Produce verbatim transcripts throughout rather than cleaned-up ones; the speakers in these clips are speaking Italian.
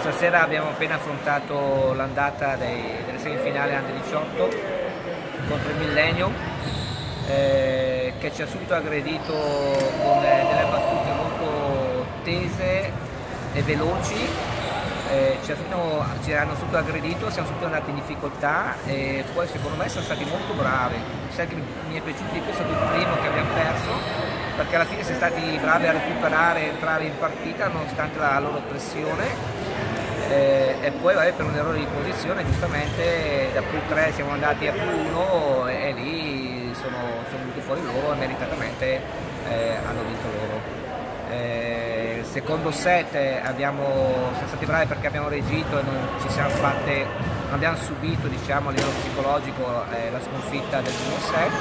Stasera abbiamo appena affrontato l'andata delle semifinali Under diciotto contro il Millennio, eh, che ci ha subito aggredito con eh, delle battute molto tese e veloci. Eh, ci, subito, ci hanno subito aggredito, siamo subito andati in difficoltà e poi secondo me sono stati molto bravi. Sai che mi è piaciuto di più è stato il primo che abbiamo perso, perché alla fine siamo stati bravi a recuperare e entrare in partita nonostante la loro pressione. Eh, e poi vabbè, per un errore di posizione giustamente da più tre siamo andati a più uno e, e lì sono, sono venuti fuori loro e meritatamente eh, hanno vinto loro. Eh, secondo set abbiamo, siamo stati bravi perché abbiamo reagito e non ci siamo fatte, non abbiamo subito, diciamo, a livello psicologico eh, la sconfitta del primo set.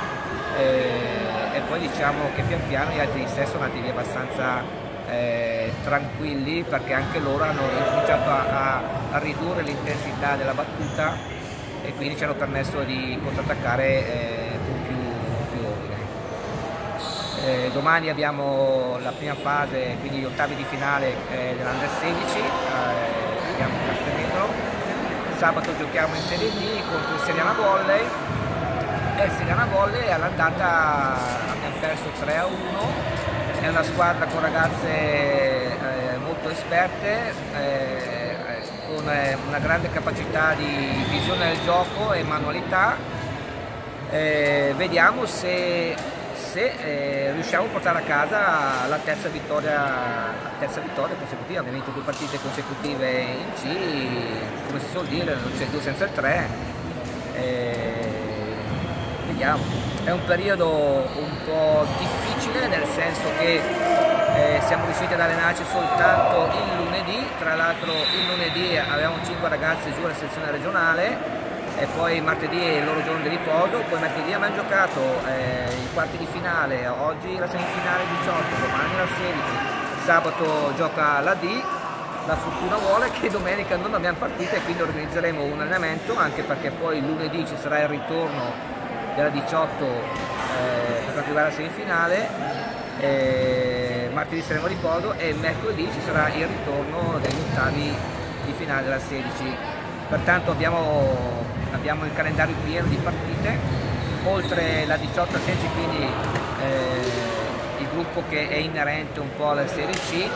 Eh, e poi diciamo che pian piano gli altri set sono andati via abbastanza Eh, tranquilli, perché anche loro hanno cominciato a, a, a ridurre l'intensità della battuta e quindi ci hanno permesso di contrattaccare eh, con più, più ordine. Eh, domani abbiamo la prima fase, quindi gli ottavi di finale eh, dell'Under sedici, eh, abbiamo Castelnuovo. Sabato giochiamo in Serie D contro il Seriana Volley e il Seriana Volley all'andata abbiamo perso tre a uno. È una squadra con ragazze eh, molto esperte, eh, con eh, una grande capacità di visione del gioco e manualità. Eh, vediamo se, se eh, riusciamo a portare a casa la terza vittoria, la terza vittoria consecutiva. Abbiamo vinto due partite consecutive in C, come si suol dire, non c'è due senza il tre. Eh, vediamo. È un periodo un po' difficile, nel senso che eh, siamo riusciti ad allenarci soltanto il lunedì. Tra l'altro il lunedì avevamo cinque ragazze giù alla sezione regionale e poi martedì è il loro giorno di riposo. Poi martedì abbiamo giocato eh, i quarti di finale, oggi la semifinale diciotto, domani la sedici, sabato gioca la D. La fortuna vuole che domenica non abbiamo partita e quindi organizzeremo un allenamento, anche perché poi lunedì ci sarà il ritorno della diciotto eh, per quanto riguarda la semifinale, eh, martedì saremo a riposo e mercoledì ci sarà il ritorno degli ottavi di finale della sedici. Pertanto abbiamo, abbiamo il calendario pieno di partite, oltre la diciotto a sedici, quindi eh, il gruppo che è inerente un po' alla Serie C.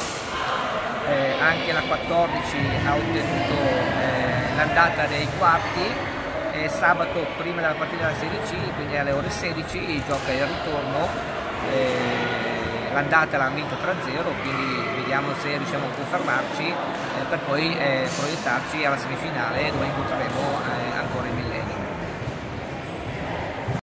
Eh, anche la quattordici ha ottenuto eh, l'andata dei quarti. E sabato prima della partita della Serie C, quindi alle ore sedici, gioca il ritorno. Eh, l'andata l'ha vinto tre a zero, quindi vediamo se riusciamo a confermarci eh, per poi eh, proiettarci alla semifinale dove incontreremo eh, ancora il Millennio.